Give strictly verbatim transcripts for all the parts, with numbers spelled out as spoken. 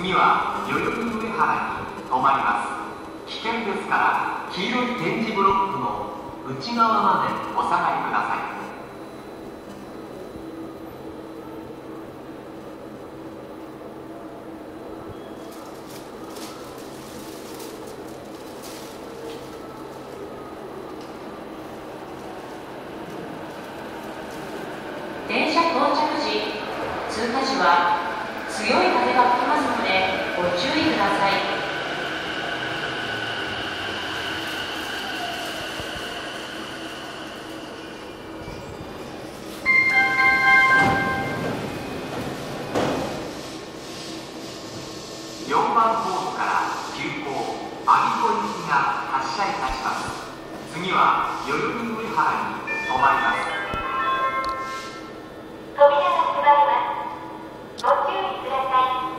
次は代々木上原に止まります。危険ですから黄色い点字ブロックの内側までお下がりください。 電車到着時、通過時は強い風が吹きますのでご注意ください。 よんばんホームから急行我孫子行きが発車いたします。次は代々木上原に止まります。 扉が閉まります。ご注意ください。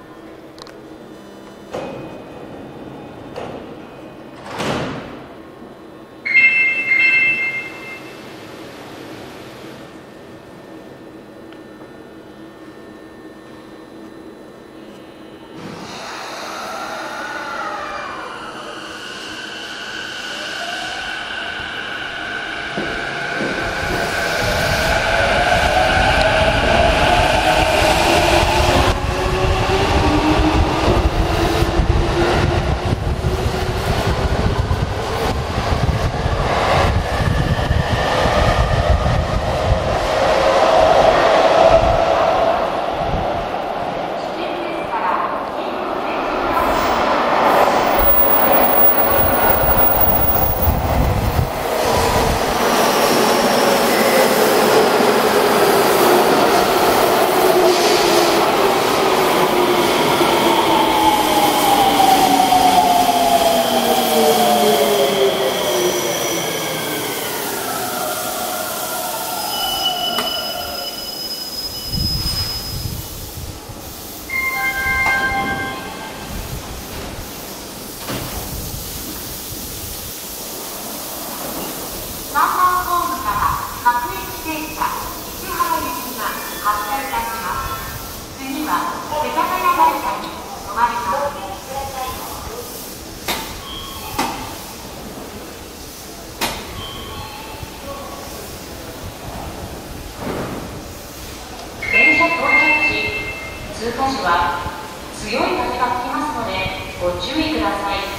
さんばんホームから各駅停車市原行きが発車いたします。次は世田谷代田に止まります。電車到着時、通過時は強い風が吹きますのでご注意ください。